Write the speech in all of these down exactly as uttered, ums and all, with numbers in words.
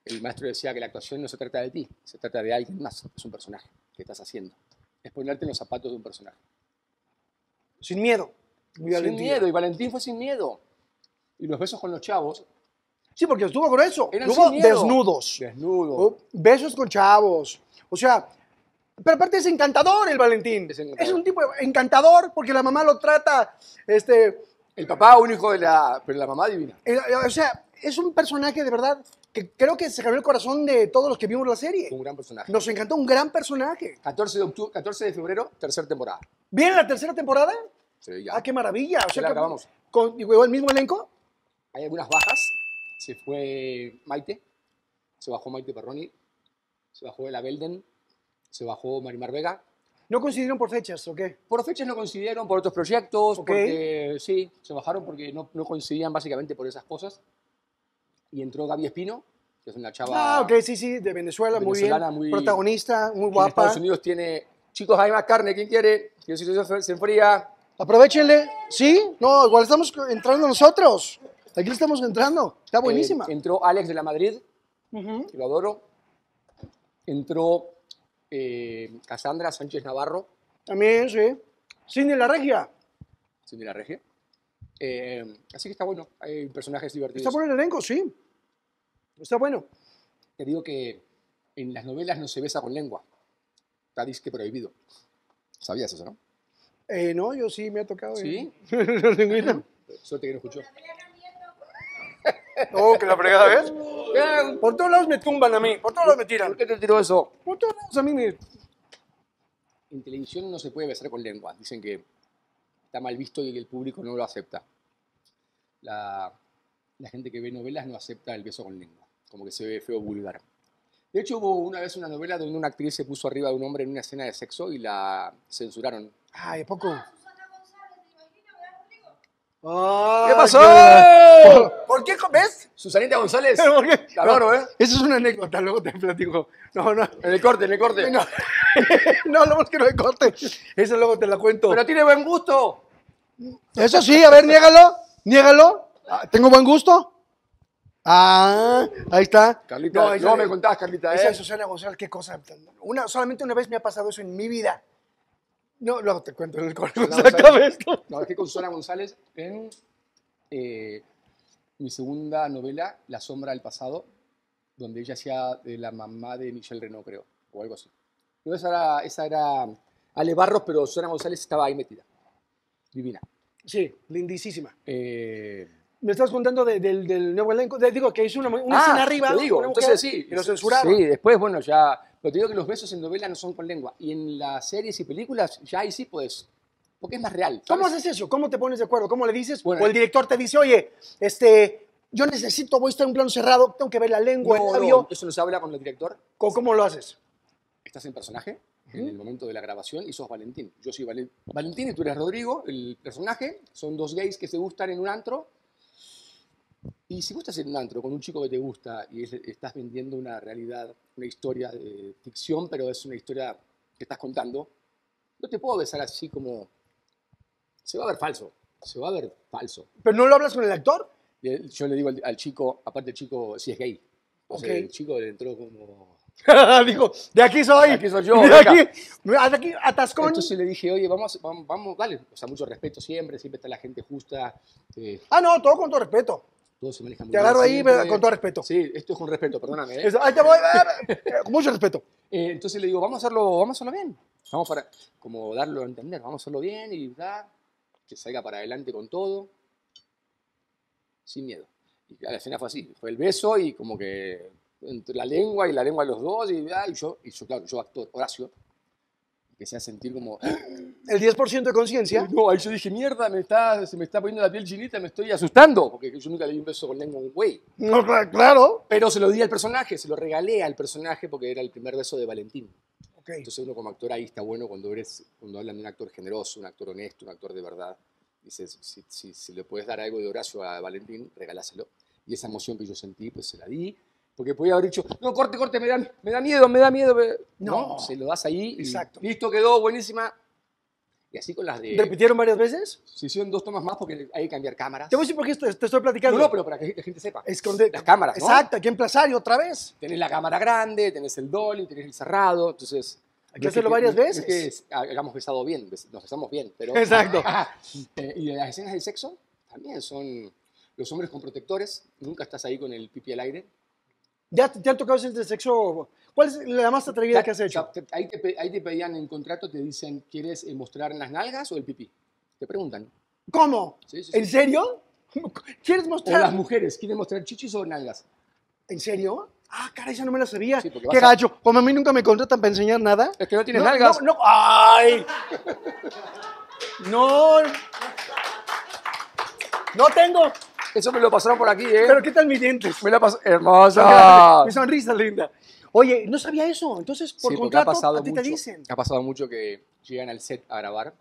el maestro decía que la actuación no se trata de ti, se trata de alguien más, es un personaje que estás haciendo. Es ponerte en los zapatos de un personaje. Sin miedo. Sin miedo, y Valentín fue sin miedo. Y los besos con los chavos. Sí, porque estuvo grueso. Eran Estuvo sin miedo. desnudos. Desnudo. Oh, besos con chavos. O sea, pero aparte es encantador el Valentín. Es encantador. Es un tipo encantador porque la mamá lo trata, este, El papá, un hijo de la... Pero la mamá divina. eh, o sea, es un personaje de verdad que creo que se ganó el corazón de todos los que vimos la serie. Un gran personaje. Nos encantó, un gran personaje. catorce de octubre, catorce de febrero, tercera temporada. ¿Viene la tercera temporada? Sí, ya. Ah, qué maravilla. O Ya sea, la que- acabamos. ¿Con igual el mismo elenco? Hay algunas bajas. Se fue Maite. Se bajó Maite Perroni. Se bajó Ela Belden. Se bajó Marimar Vega. ¿No coincidieron por fechas o qué? Por fechas no coincidieron, por otros proyectos, Ok. porque sí, se bajaron porque no, no coincidían básicamente por esas cosas. Y entró Gaby Espino, que es una chava Ah, ok, sí, sí, de Venezuela, muy bien. venezolana, muy- Protagonista, muy que en guapa. Estados Unidos tiene... Chicos, hay más carne, ¿quién quiere? Que si se se enfría. Aprovechenle. ¿Sí? No, igual estamos entrando nosotros. Aquí estamos entrando. Está buenísima. Eh, entró Alex de la Madrid, Ujú. que lo adoro. Entró eh, Cassandra Sánchez Navarro, También, sí. Cine La Regia. Cindy la Regia. Eh, así que está bueno, hay personajes divertidos. Está bueno el elenco, sí. Está bueno. Te digo que en las novelas no se besa con lengua. Está disque prohibido. ¿Sabías eso, no? Eh, no, yo sí me ha tocado. ¿Sí? La lengüita. Suerte que no escuchó. Oh, que la fregada, ¿ves? Bien. Por todos lados me tumban a mí. Por todos lados me tiran. ¿Por qué te tiró eso? Por todos lados a mí me... En televisión no se puede besar con lengua. Dicen que está mal visto y que el público no lo acepta. La, la gente que ve novelas no acepta el beso con lengua. Como que se ve feo, vulgar. De hecho, hubo una vez una novela donde una actriz se puso arriba de un hombre en una escena de sexo y la censuraron. Ay, ¿a poco? ¿Qué Ay, pasó? ¿Por, ¿por qué? ¿Ves? Susanita González. ¿Por qué? La adoro, ¿eh? Eso es una anécdota, luego te platico. No, no. En el corte, en el corte. No, no, luego es que no hay corte. Eso luego te la cuento. Pero tiene buen gusto. Eso sí, a ver, niégalo. Niégalo. Ah, ¿tengo buen gusto? Ah, ahí está. Carlita, no, esa- me contabas, Carlita, Esa ¿eh? de Susana González, qué cosa. Una, solamente una vez me ha pasado eso en mi vida. No, luego te cuento en el corte. Susana Se acaba esto. Trabajé con Susana González en eh, mi segunda novela, La sombra del pasado, donde ella hacía de la mamá de Michelle Renaud, creo, o algo así. No, esa era, esa era Ale Barros, pero Susana González estaba ahí metida. Divina. Sí, lindísima. Eh, Me estás contando de- del, del nuevo elenco. De- digo que es una, una ah, escena arriba. te digo, una mujer, entonces sí. Y lo censuraron. Sí, después, bueno, ya... Pero te digo que los besos en novela no son con lengua. Y en las series y películas, ya ahí sí puedes... Porque es más real. ¿Cómo ¿sabes? haces eso? ¿Cómo te pones de acuerdo? ¿Cómo le dices? Bueno, o el director te dice, oye, este, yo necesito, voy a estar en un plano cerrado, tengo que ver la lengua, No, el labio. no, eso no se habla con el director. ¿Cómo, cómo lo haces? Estás en personaje en el momento de la grabación y sos Valentín. Yo soy Valen- Valentín y tú eres Rodrigo, el personaje. Son dos gays que se gustan en un antro. Y si gustas en un antro con un chico que te gusta y es- estás vendiendo una realidad, una historia de ficción, pero es una historia que estás contando, no te puedo besar así como... Se va a ver falso. Se va a ver falso. ¿Pero no lo hablas con el actor? Y yo le digo al, al chico, aparte el chico sí es gay. O sea, Ok. el chico le entró como... Dijo, de aquí soy. De aquí soy yo, De venga. aquí, de aquí, atascón. Entonces le dije, oye, vamos, vamos, vamos, dale. O sea, mucho respeto siempre, siempre está la gente justa. eh, Ah, no, todo con todo respeto. todo se maneja muy Te bien agarro ahí siempre. con todo respeto. Sí, esto es con respeto, perdóname. ¿eh? Eso, ahí te voy, eh, eh, con mucho respeto. Eh, entonces le digo, vamos a hacerlo, vamos a hacerlo bien. Vamos para, como darlo a entender, vamos a hacerlo bien y da, que salga para adelante con todo, sin miedo. Y la escena fue así, fue el beso y como que entre la lengua y la lengua de los dos y, ah, y yo, y yo, claro, yo actor, Horacio, empecé a sentir como, El diez por ciento de conciencia. no, ahí yo dije, mierda, me está, se me está poniendo la piel chinita, me estoy asustando, porque yo nunca le di un beso con lengua a un güey. No, cla- claro. Pero se lo di al personaje, se lo regalé al personaje porque era el primer beso de Valentín. Ok. Entonces uno como actor ahí está bueno cuando eres, cuando hablan de un actor generoso, un actor honesto, un actor de verdad. Dices, si, si, si le puedes dar algo de Horacio a Valentín, regáláselo. Y esa emoción que yo sentí, pues se la di. Porque podía haber dicho, no, corte, corte, me da, me da miedo, me da miedo. me-". No. No, se lo das ahí y Exacto. listo, quedó, buenísima. Y así con las de... ¿Repitieron varias veces? Se hicieron dos tomas más porque hay que cambiar cámaras. Te voy a decir por qué te, te estoy platicando. No, no, pero para que la gente sepa. Esconde... Las cámaras, ¿no? Exacto, hay que emplazar y otra vez. Tenés la cámara grande, tenés el dolly, tenés el cerrado, entonces... Hay que hacerlo varias no, veces. No es que hagamos besado bien, nos besamos bien, pero... Exacto. eh, y las escenas de sexo también son los hombres con protectores, nunca estás ahí con el pipí al aire. ¿Ya te, te han tocado escenas de sexo? ¿Cuál es la más atrevida Ta- que has hecho? ta- Ahí te, ahí te pedían en contrato, te dicen, ¿quieres eh, mostrar las nalgas o el pipí? Te preguntan. ¿Cómo? Sí, sí, sí. ¿En serio? ¿Quieres O mostrar? las mujeres, ¿quieren mostrar chichis o nalgas? ¿En serio? Ah, caray, esa no me la sabía. Sí, porque Qué vas a- gacho. Como a mí nunca me contratan para enseñar nada. Es que no tienes no, nalgas. No, no. ¡Ay! No. No tengo. Eso me lo pasaron por aquí, ¿eh? Pero ¿qué tal mis dientes? Me la pasó. ¡Hermosa! Mi sonrisa linda. Oye, no sabía eso. Entonces, por Sí, porque ha contrato, pasado a ti mucho, te dicen. ha pasado mucho que llegan al set a grabar.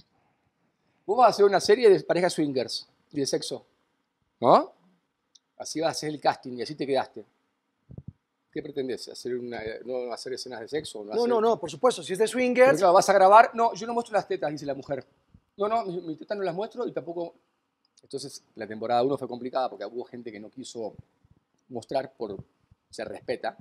Vos vas a hacer una serie de parejas swingers y de sexo, ¿no? Así vas a hacer el casting y así te quedaste. ¿Qué pretendes? ¿Hacer una, ¿No hacer escenas de sexo? No, hacer- no, no, por supuesto. Si es de Pero swingers, claro, vas a grabar. No, yo no muestro las tetas, dice la mujer. No, no, mis mis tetas no las muestro y tampoco... Entonces, la temporada uno fue complicada porque hubo gente que no quiso mostrar por... Se respeta.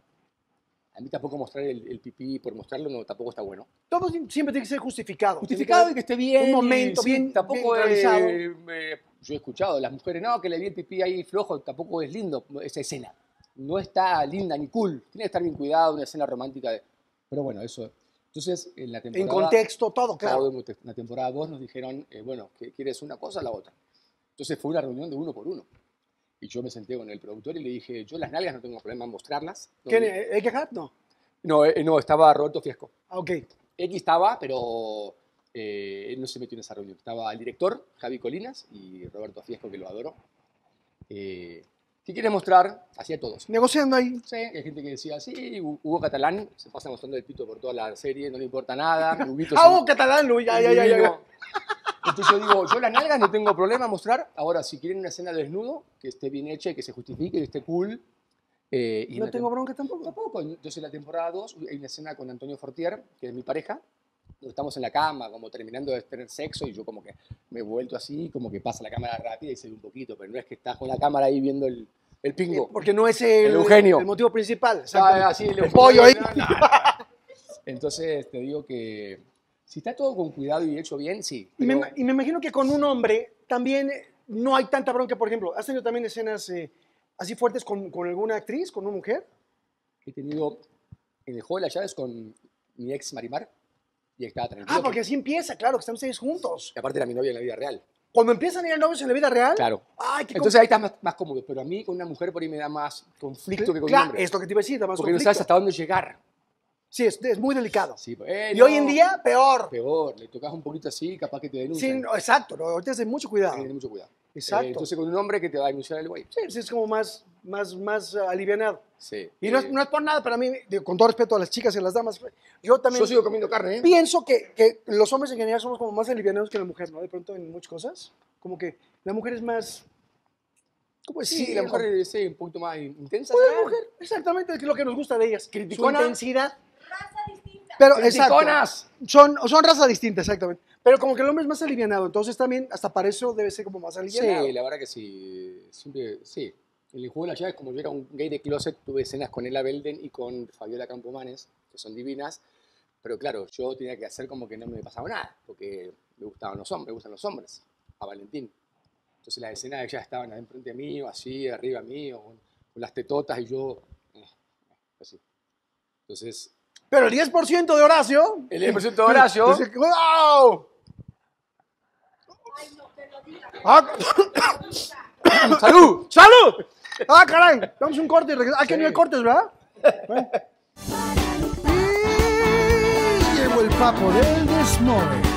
A mí tampoco mostrar el, el pipí por mostrarlo no, tampoco está bueno. todo siempre tiene que ser justificado. Justificado Tiene y que esté bien. un momento y sí, bien- tampoco bien es, realizado. eh, yo he escuchado, las mujeres, no, que le vi el pipí ahí flojo, tampoco es lindo esa escena. No está linda ni cool. Tiene que estar bien cuidado, una escena romántica. De, pero bueno, eso. Entonces, en la temporada... En contexto, todo, claro. En la temporada dos nos dijeron, eh, bueno, ¿qué- ¿quieres una cosa o la otra? Entonces fue una reunión de uno por uno. Y yo me senté con el productor y le dije, yo las nalgas no tengo problema en mostrarlas. No, ¿Quién? ¿Eke Hat? No. no, eh, no, estaba Roberto Fiesco. Ah, ok. X estaba, pero eh, él no se metió en esa reunión. Estaba el director, Javi Colinas, y Roberto Fiesco, que lo adoro. Eh, ¿Qué quieres mostrar? Hacía todos. Negociando ahí. Sí, hay gente que decía, sí, Hugo Catalán se pasa mostrando el pito por toda la serie, no le importa nada. Huguito Ah, es un- Hugo Catalán, Luis. Ya, ya, ya, ya, ya. Entonces yo digo, yo las nalgas no tengo problema en mostrar. Ahora, si quieren una escena de desnudo, que esté bien hecha y que se justifique, que esté cool. eh, y en No la tengo tem- bronca tampoco. Tampoco. Entonces en la temporada dos hay una escena con Antonio Fortier, que es mi pareja, donde estamos en la cama, como terminando de tener sexo, y yo como que me he vuelto así, como que pasa la cámara rápida y se ve un poquito, pero no es que estás con la cámara ahí viendo el, el pingo. Porque no es el, El Eugenio. el motivo principal. Ah, exactamente. así, el le- pollo ahí. Entonces te digo que si está todo con cuidado y hecho bien, sí. Y me, pero- y me imagino que con un hombre también eh, no hay tanta bronca. Por ejemplo, ¿has tenido también escenas eh, así fuertes con, con alguna actriz, con una mujer? He tenido en el juego de las llaves con mi ex Marimar y estaba tranquilo. Ah, porque así empieza, claro, que están ustedes juntos. Y aparte era mi novia en la vida real. Cuando empiezan a ir novios en la vida real. Claro. Ay, qué Entonces ahí estás más, más cómodo, pero a mí con una mujer por ahí me da más conflicto que con claro, un hombre. es lo que te iba a decir, da más Porque no conflicto. sabes hasta dónde llegar. Sí, es, es muy delicado. Sí, eh, Y no, hoy en día, peor. Peor, le tocas un poquito así, capaz que te Sí, denuncian. no, exacto, no, ahorita es de mucho Hay cuidado. que tener mucho cuidado. Exacto. Eh, entonces con un hombre que te va a denunciar el güey. Sí, sí, es como más, más, más uh, alivianado. Sí. Y no, es, Eh, no es por nada, para mí, digo, con todo respeto a las chicas y a las damas, yo también yo sigo comiendo carne, ¿eh? pienso que, que los hombres en general somos como más alivianados que la mujer, ¿no? De pronto en muchas cosas. Como que la mujer es más... ¿Cómo Sí, decirlo? la mujer es un poquito más intensa. Pues la ¿sabes? mujer, exactamente, es lo que nos gusta de ellas. Criticona. Su intensidad. Raza distinta. Pero, exacto. Criticonas. Son, son razas distintas, exactamente. Pero como que el hombre es más alivianado, entonces también, hasta para eso debe ser como más alivianado. Sí, la verdad que sí. Siempre, sí. En el juego de las llaves, como yo era un gay de closet, tuve escenas con Ella Belden y con Fabiola Campomanes, que son divinas. Pero claro, yo tenía que hacer como que no me pasaba nada, porque me gustaban los hombres, me gustan los hombres, a Valentín. Entonces las escenas ellas estaban enfrente mío, así, arriba mío, con, con las tetotas y yo, eh, así. Entonces, Pero el diez por ciento de Horacio... el diez por ciento de Horacio, Dice que, ¡wow! Ay, no te lo digas. Ah, ¡salud! ¡Salud! ¡Ah, caray! Damos un corte y regresamos. Ah, que Sí. no hay cortes, ¿verdad? Bueno. Y llegó el papo del desmore.